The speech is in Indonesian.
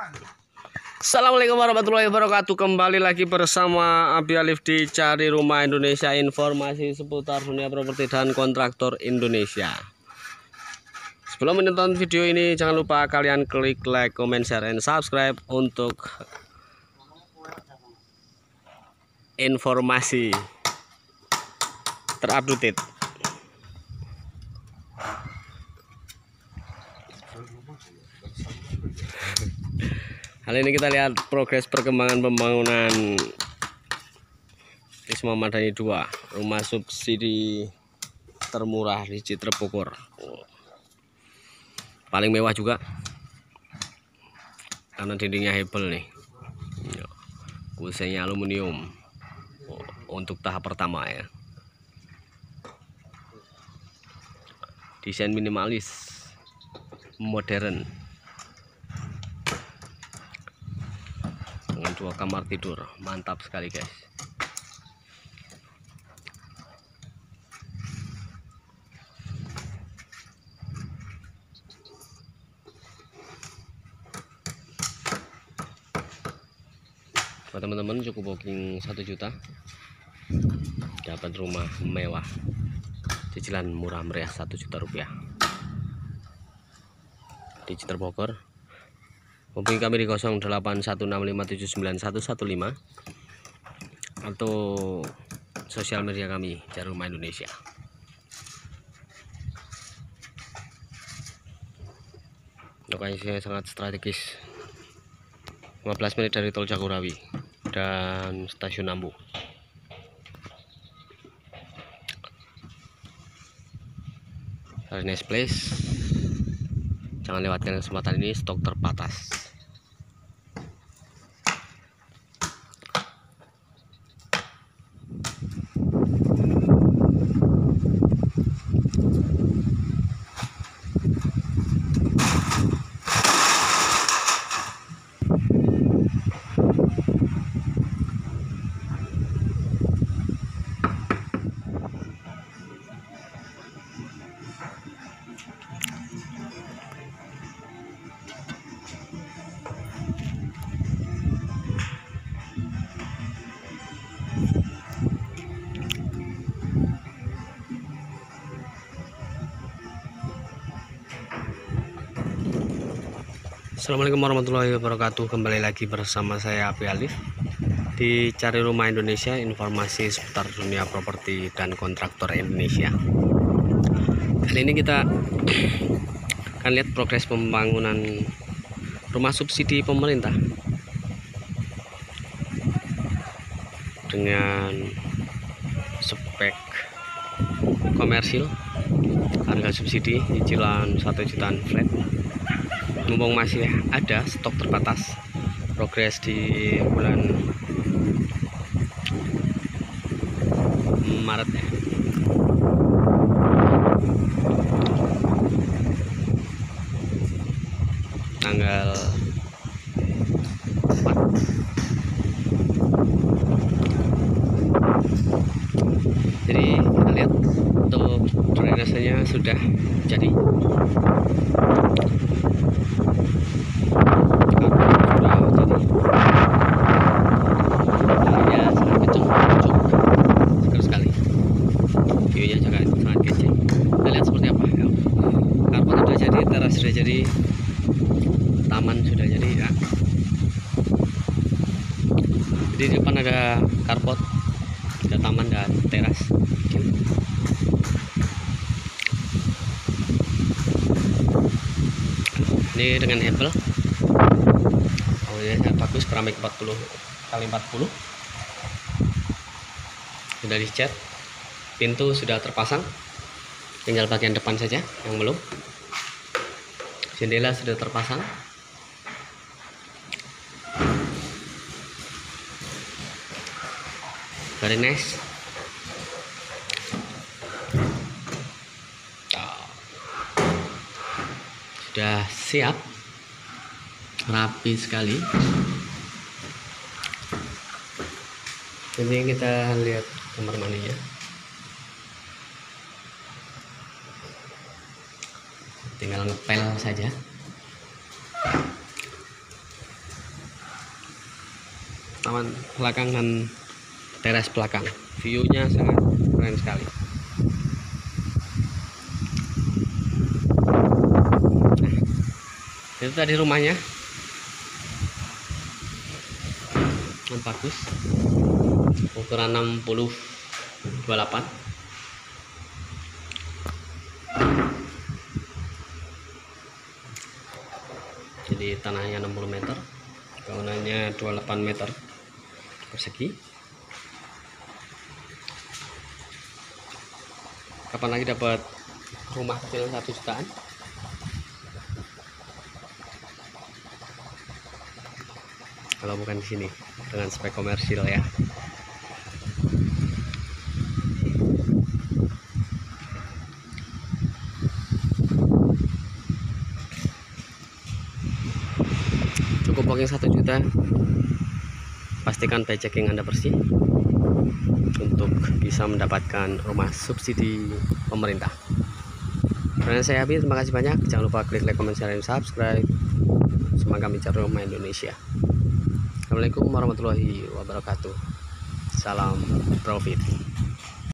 Assalamualaikum warahmatullahi wabarakatuh. Kembali lagi bersama Abi Alif di Cari Rumah Indonesia, informasi seputar dunia properti dan kontraktor Indonesia. Sebelum menonton video ini, jangan lupa kalian klik like, comment, share, and subscribe untuk informasi terupdate. Kali ini kita lihat progres perkembangan pembangunan Wisma Madani 2, rumah subsidi termurah di Citra Bogor. Paling mewah juga karena dindingnya hebel nih, kusenya aluminium untuk tahap pertama ya. Desain minimalis, modern, dengan 2 kamar tidur, mantap sekali guys. Buat teman-teman cukup booking 1 juta dapat rumah mewah, cicilan murah meriah 1 juta rupiah di Citra Bogor. Hubungi kami di 0816579115 atau sosial media kami Cari Rumah Indonesia. Lokasinya sangat strategis, 15 menit dari Tol Jagorawi dan Stasiun Ambu. Very nice place. Jangan lewatkan kesempatan ini, stok terbatas. Assalamualaikum warahmatullahi wabarakatuh. Kembali lagi bersama saya Abi Alif di Cari Rumah Indonesia, informasi seputar dunia properti dan kontraktor Indonesia. Kali ini kita akan lihat progres pembangunan rumah subsidi pemerintah dengan spek komersil, harga subsidi cicilan 1 jutaan flat. Mumpung masih ada stok terbatas, progres di bulan Maret ya. Tanggal 4. Jadi kita lihat untuk drainasenya sudah jadi. Teras sudah jadi, taman sudah jadi ya. Jadi di depan ada carport, ada taman dan teras. Ini dengan hebel, awalnya bagus, keramik 40x40, sudah dicat, pintu sudah terpasang, tinggal bagian depan saja yang belum. Jendela sudah terpasang. Very nice. Sudah siap, rapi sekali. Jadi kita lihat kamar mandinya. Tinggal ngepel saja. taman belakang dan teras belakang. View-nya sangat keren sekali. Nah, itu tadi rumahnya. Yang bagus. Ukuran 60/28. Jadi tanahnya 60 meter, bangunannya 28 meter persegi. Kapan lagi dapat rumah kecil 1 jutaan? Kalau bukan di sini dengan spek komersil ya. Cukup booking 1 juta. Pastikan checking Anda bersih untuk bisa mendapatkan rumah subsidi pemerintah. Dan saya Abi, terima kasih banyak. Jangan lupa klik like, comment, share, dan subscribe. Semoga mencari rumah Indonesia. Assalamualaikum warahmatullahi wabarakatuh. Salam profit.